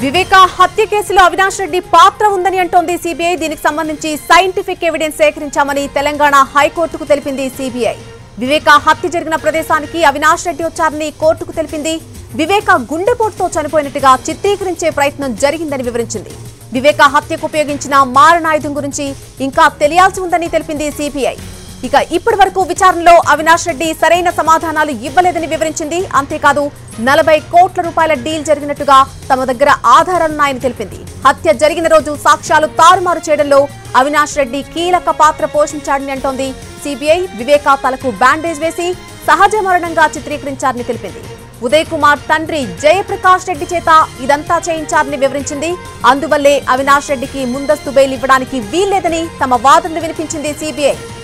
వివేక హత్య కేసులో అవినాష్ రెడ్డి పాత్ర ఉందని అంటోంది సిబిఐ. దీనికి సంబంధించి సైంటిఫిక్ ఎవిడెన్స్ సేకరించామని తెలంగాణ హైకోర్టుకు తెలిపింది సిబిఐ. వివేక హత్య జరిగిన ప్రదేశానికి అవినాష్ రెడ్డి వచ్చారని కోర్టుకు తెలిపింది. వివేక గుండెపోటుతో చనిపోయినట్టుగా చిత్రీకరించే ప్రయత్నం జరిగిందని వివరించింది. వివేక హత్యకు ఉపయోగించిన మారణాయుధం గురించి ఇంకా తెలియాల్సి ఉందని తెలిపింది సిబిఐ. ఇక ఇప్పటి వరకు విచారణలో అవినాష్ రెడ్డి సరైన సమాధానాలు ఇవ్వలేదని వివరించింది. అంతేకాదు 40 కోట్ల రూపాయల డీల్ జరిగినట్టుగా తమ దగ్గర ఆధారాలున్నాయని తెలిపింది. హత్య జరిగిన రోజు సాక్ష్యాలు తారుమారు చేయడంలో అవినాష్ రెడ్డి కీలక పాత్ర పోషించాడని అంటోంది సిబిఐ. వివేక తలకు బ్యాండేజ్ వేసి సహజ మరణంగా చిత్రీకరించారని తెలిపింది. ఉదయ్ కుమార్ తండ్రి జయప్రకాష్ రెడ్డి చేత ఇదంతా చేయించారని వివరించింది. అందువల్లే అవినాష్ రెడ్డికి ముందస్తు బెయిల్ ఇవ్వడానికి వీల్లేదని తమ వాదనలు వినిపించింది సిబిఐ.